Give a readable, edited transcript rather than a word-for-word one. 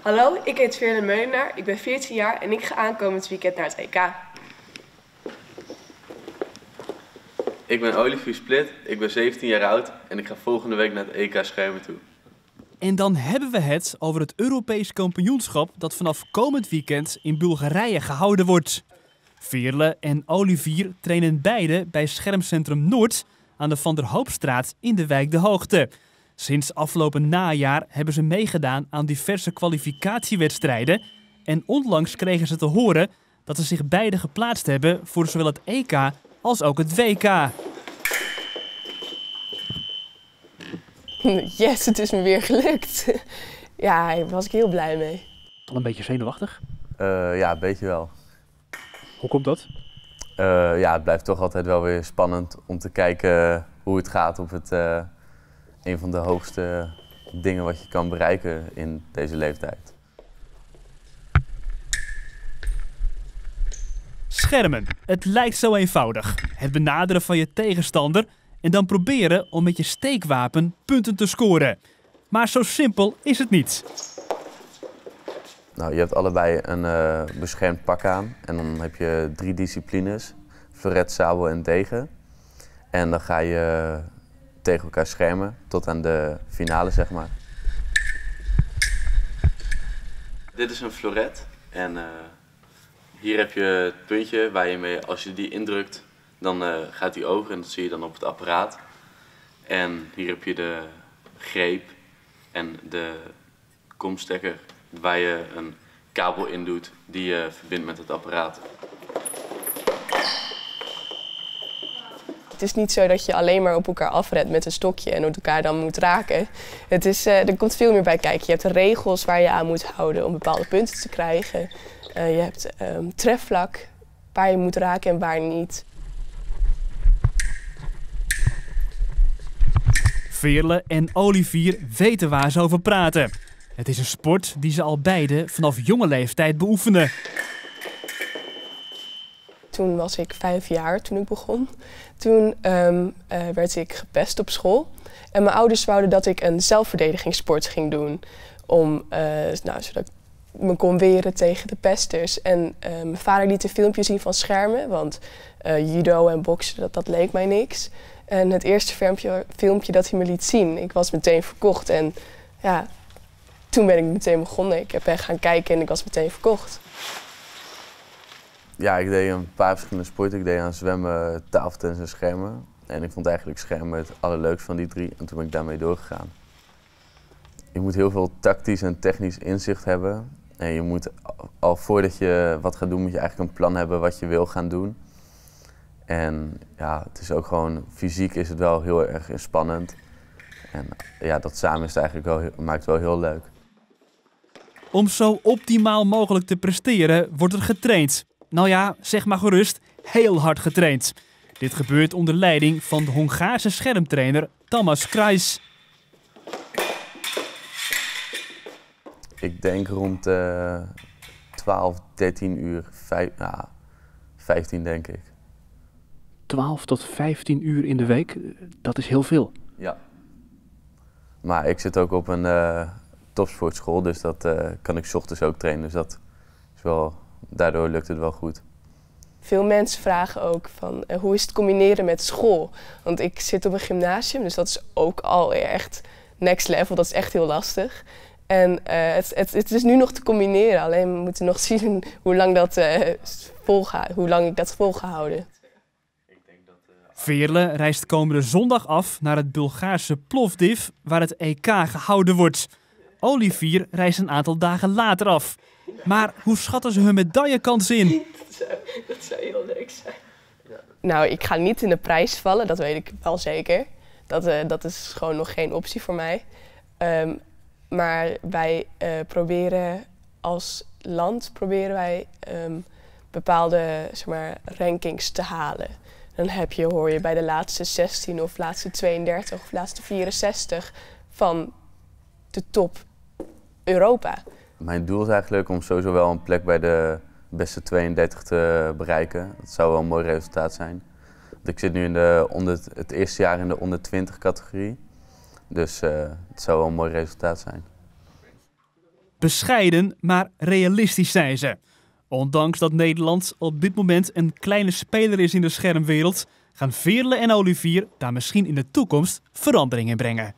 Hallo, ik heet Veerle Meulenaar, ik ben 14 jaar en ik ga aankomend weekend naar het EK. Ik ben Olivier Split, ik ben 17 jaar oud en ik ga volgende week naar het EK schermen toe. En dan hebben we het over het Europees kampioenschap dat vanaf komend weekend in Bulgarije gehouden wordt. Veerle en Olivier trainen beide bij Schermcentrum Noord aan de Van der Hoopstraat in de wijk De Hoogte. Sinds afgelopen najaar hebben ze meegedaan aan diverse kwalificatiewedstrijden en onlangs kregen ze te horen dat ze zich beide geplaatst hebben voor zowel het EK als ook het WK. Yes, het is me weer gelukt. Ja, daar was ik heel blij mee. Al een beetje zenuwachtig? Ja, een beetje wel. Hoe komt dat? Ja, het blijft toch altijd wel weer spannend om te kijken hoe het gaat op het een van de hoogste dingen wat je kan bereiken in deze leeftijd. Schermen. Het lijkt zo eenvoudig. Het benaderen van je tegenstander en dan proberen om met je steekwapen punten te scoren. Maar zo simpel is het niet. Nou, je hebt allebei een beschermd pak aan en dan heb je 3 disciplines. Floret, sabel en degen. En dan ga je tegen elkaar schermen tot aan de finale, zeg maar. Dit is een floret en hier heb je het puntje waar je mee, als je die indrukt, dan gaat die over en dat zie je dan op het apparaat. En hier heb je de greep en de komstekker waar je een kabel in doet die je verbindt met het apparaat. Het is niet zo dat je alleen maar op elkaar afredt met een stokje en elkaar dan moet raken. Er komt veel meer bij kijken. Je hebt regels waar je aan moet houden om bepaalde punten te krijgen. Je hebt trefvlak waar je moet raken en waar niet. Veerle en Olivier weten waar ze over praten. Het is een sport die ze al beide vanaf jonge leeftijd beoefenen. Toen was ik 5 jaar toen ik begon. Toen werd ik gepest op school. En mijn ouders wouden dat ik een zelfverdedigingssport ging doen. Zodat ik me kon weren tegen de pesters. En mijn vader liet een filmpje zien van schermen. Want judo en boksen, dat leek mij niks. En het eerste filmpje dat hij me liet zien, ik was meteen verkocht. En ja, toen ben ik meteen begonnen. Ik ben gaan kijken en ik was meteen verkocht. Ja, ik deed een paar verschillende sporten. Ik deed aan zwemmen, tafeltennis en schermen. En ik vond eigenlijk schermen het allerleukste van die 3 en toen ben ik daarmee doorgegaan. Je moet heel veel tactisch en technisch inzicht hebben. En je moet al voordat je wat gaat doen, moet je eigenlijk een plan hebben wat je wil gaan doen. En ja, het is ook gewoon, fysiek is het wel heel erg spannend. En ja, dat samen is het eigenlijk maakt het wel heel leuk. Om zo optimaal mogelijk te presteren wordt er getraind. Nou ja, zeg maar gerust, heel hard getraind. Dit gebeurt onder leiding van de Hongaarse schermtrainer Tamás Krais. Ik denk rond 12, 13 uur, 15 denk ik. 12 tot 15 uur in de week, dat is heel veel. Ja. Maar ik zit ook op een topsportschool, dus dat kan ik 's ochtends ook trainen. Dus dat is wel, daardoor lukt het wel goed. Veel mensen vragen ook van hoe is het combineren met school? Want ik zit op een gymnasium, dus dat is ook al echt next level. Dat is echt heel lastig. En het is nu nog te combineren, alleen we moeten nog zien hoe lang ik dat volgehouden. Veerle reist komende zondag af naar het Bulgaarse Plovdiv, waar het EK gehouden wordt. Olivier reist een aantal dagen later af. Maar hoe schatten ze hun medaillekans in? Dat zou heel leuk zijn. Nou, ik ga niet in de prijs vallen, dat weet ik wel zeker. Dat is gewoon nog geen optie voor mij. Maar wij proberen als land bepaalde rankings te halen. Dan hoor je bij de laatste 16 of laatste 32 of laatste 64 van de top Europa. Mijn doel is eigenlijk om sowieso wel een plek bij de beste 32 te bereiken. Dat zou wel een mooi resultaat zijn. Want ik zit nu in het eerste jaar in de onder 20 categorie. Dus het zou wel een mooi resultaat zijn. Bescheiden, maar realistisch zijn ze. Ondanks dat Nederland op dit moment een kleine speler is in de schermwereld, gaan Veerle en Olivier daar misschien in de toekomst verandering in brengen.